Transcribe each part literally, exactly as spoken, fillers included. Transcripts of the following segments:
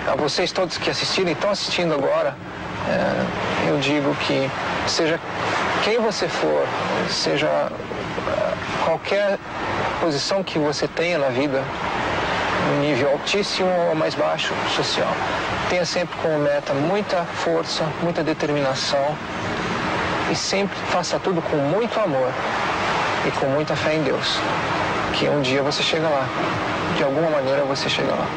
a vocês todos que assistiram e estão assistindo agora, é, eu digo que seja quem você for, seja qualquer posição que você tenha na vida, um nível altíssimo ou mais baixo social, tenha sempre como meta muita força, muita determinação e sempre faça tudo com muito amor e com muita fé em Deus, que um dia você chega lá, de alguma maneira você chega lá.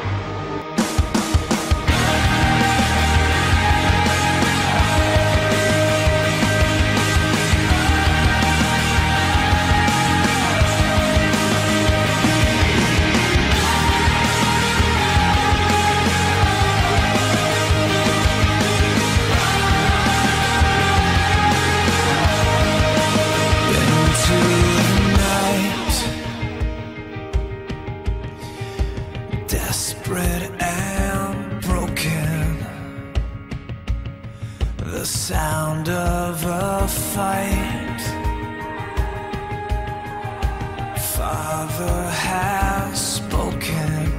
Desperate and broken, the sound of a fight. Father has spoken.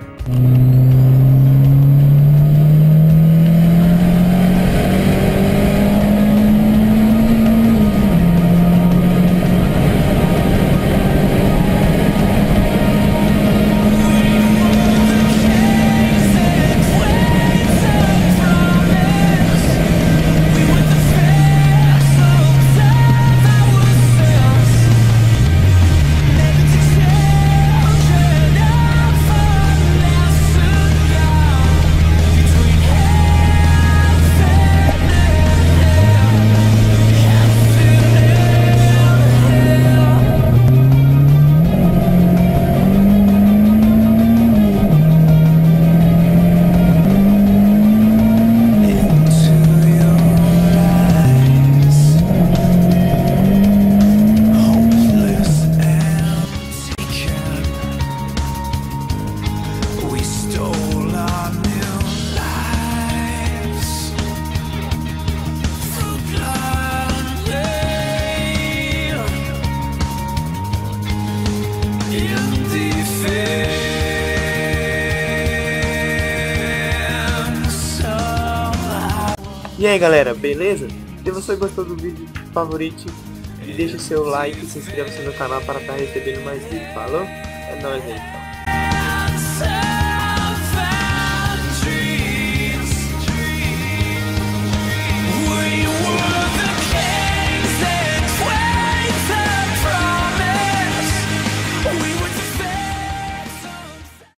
E aí galera, beleza? Se você gostou do vídeo, favorite e deixa seu like e se inscreva no meu canal para estar recebendo mais vídeos. Falou? É nóis aí.